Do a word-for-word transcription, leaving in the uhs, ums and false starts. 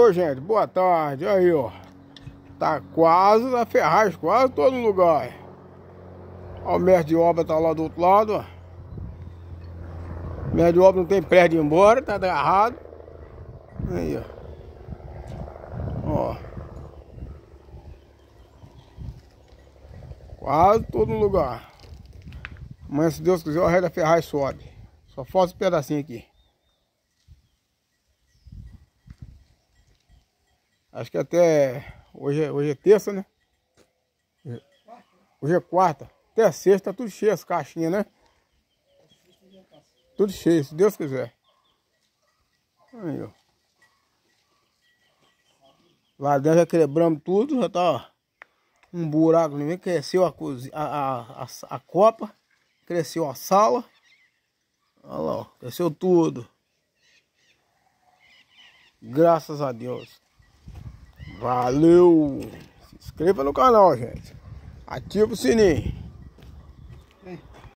Alô, gente, boa tarde. Aí, ó. Tá quase a ferragem, quase todo lugar. Ó, o mestre de obra tá lá do outro lado, ó. O mestre de obra não tem pressa de ir embora, tá agarrado. Aí, ó. Ó. Quase todo lugar. Amanhã, se Deus quiser, o resto da ferragem sobe. Só falta esse pedacinho aqui. Acho que até... Hoje é, hoje é terça, né? Hoje é quarta. Até sexta tá tudo cheio as caixinhas, né? Tudo cheio, se Deus quiser. Aí, ó. Lá dentro já quebramos tudo, já tá ó, um buraco ali, cresceu a, cozinha, a, a, a, a copa, cresceu a sala. Olha lá, ó, cresceu tudo. Graças a Deus. Valeu! Se inscreva no canal, gente. Ativa o sininho.